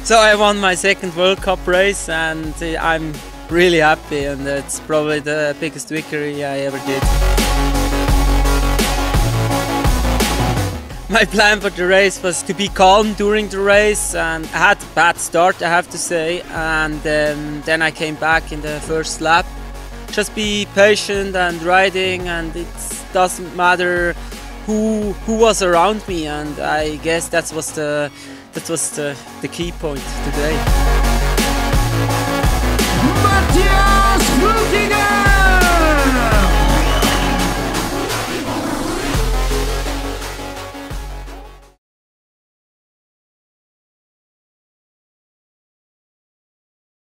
So I won my second World Cup race and I'm really happy, and it's probably the biggest victory I ever did. My plan for the race was to be calm during the race, and I had a bad start, I have to say, and then I came back in the first lap. Just be patient and riding, and it doesn't matter who was around me, and I guess that was the key point today. Mathias Flückiger!